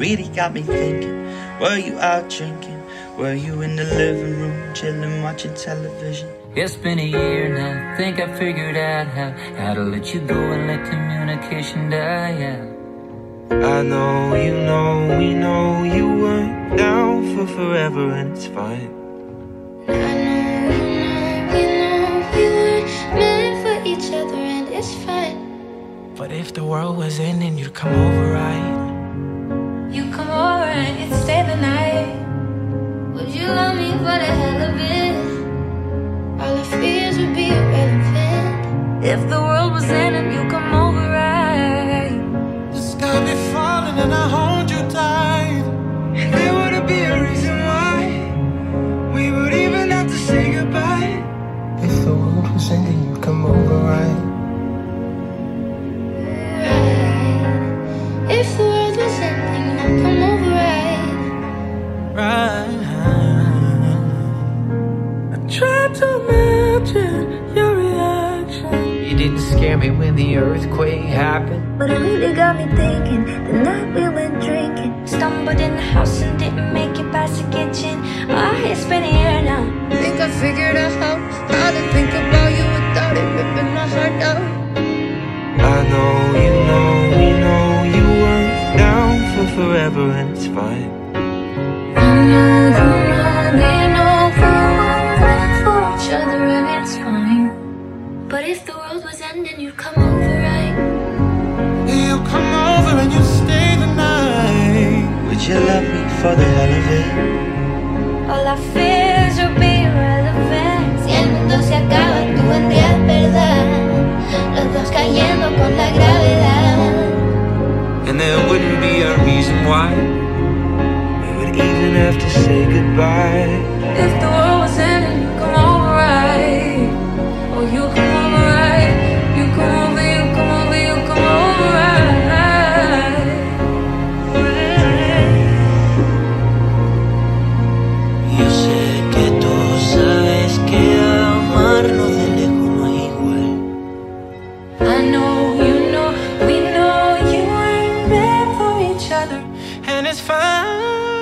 really got me thinking. Were you out drinking? Were you in the living room, chilling, watching television? It's been a year now, think I figured out how to let you go and let communication die, yeah. I know, you know, we know you weren't down for forever and it's fine. I know, we weren't meant for each other and it's fine. But if the world was ending, you'd come over, right? You come over and you'd stay the night. Would you love me for the hell of it? All our fears would be irrelevant. If the world was ending, you come over, right? The sky be falling and I hold you tight. And there wouldn't be a reason why we would even have to say goodbye. If the world was ending, you'd come over, right? Right. If the world was ending, you'd come over, right? Right. I tried to imagine your reaction. You didn't scare me when the earthquake happened, But it really got me thinking. The night we went drinking, stumbled in the house and didn't make it past the kitchen. It's been a year now. Think I figured out how to think about you without it ripping my heart out. I know, you know, we know you weren't down for forever and it's fine. I know, we know we're meant for each other and it's fine. But if the world was ending, you'd come over, right? You come over and you stay the night. Would you love me for the hell of it? All our fears will be irrelevant. Si el mundo se acaba, tú vendrías, ¿verdad? Los dos cayendo con la gravedad. And there wouldn't be a reason why we would even have to say goodbye. If the world was ending, you come over, right? Oh, you come over, right? You come over, you come over, you come over, right? Yo sé que tú sabes que amarnos de lejos no es igual. I know, we know you weren't meant for each other. And it's fine.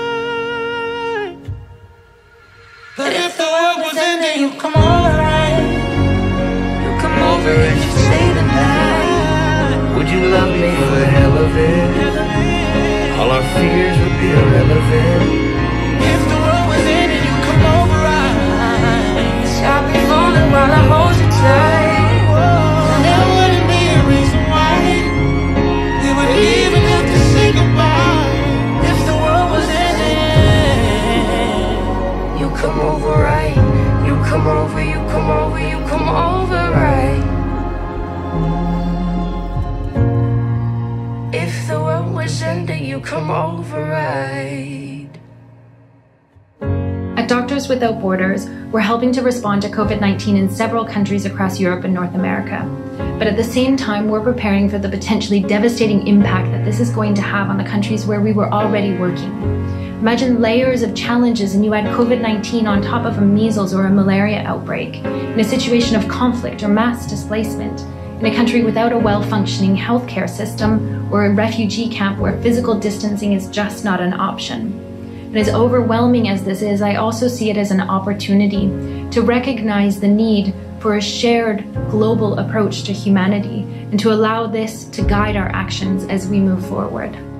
But if the world was ending, you come over, right? You come over and you stay the night. would you love me for the hell of it? All our fears would be irrelevant. If the world was ending, you come over, right? Stop me falling while I hold you tight. And there wouldn't be a reason why we would even have to say goodbye. If the world was ending, You come over, right? You come over, you come over, you come over, right? If the world was ending, you come over, right? At Doctors Without Borders, we're helping to respond to COVID-19 in several countries across Europe and North America. But at the same time, we're preparing for the potentially devastating impact that this is going to have on the countries where we were already working. Imagine layers of challenges and you add COVID-19 on top of a measles or a malaria outbreak, in a situation of conflict or mass displacement, in a country without a well-functioning healthcare system, or a refugee camp where physical distancing is just not an option. And as overwhelming as this is, I also see it as an opportunity to recognize the need for a shared global approach to humanity and to allow this to guide our actions as we move forward.